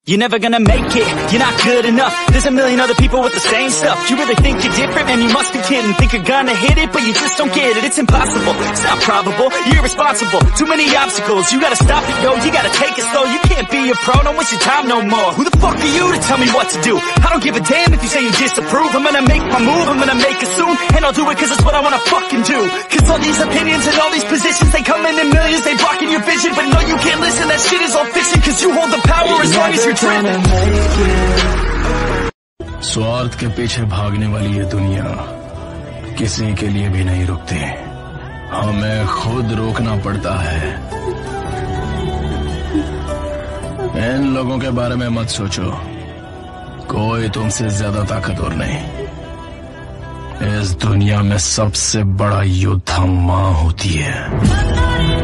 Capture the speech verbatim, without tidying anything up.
You're never gonna make it, you're not good enough. There's a million other people with the same stuff. You really think you're different? Man, you must be kidding. Think you're gonna hit it, but you just don't get it. It's impossible, it's not probable, you're irresponsible. Too many obstacles, you gotta stop it, yo. You gotta take it slow, you can't be a pro. Don't waste your time no more. Who the fuck are you to tell me what to do? I don't give a damn if you say you disapprove. I'm gonna make my move, I'm gonna make it soon. And I'll do it cause it's what I wanna fucking do. Cause all these opinions and all these positions, they come in in millions, they blocking your vision. But no, you can't listen, that shit is all fiction. Cause you hold the power as long as you're dreaming. स्वार्थ के पीछे भागने वाली ये दुनिया किसी के लिए भी नहीं रुकती, हमें खुद रोकना पड़ता है। इन लोगों के बारे में मत सोचो, कोई तुमसे ज्यादा ताकतवर नहीं। इस दुनिया में सबसे बड़ा योद्धा माँ होती है।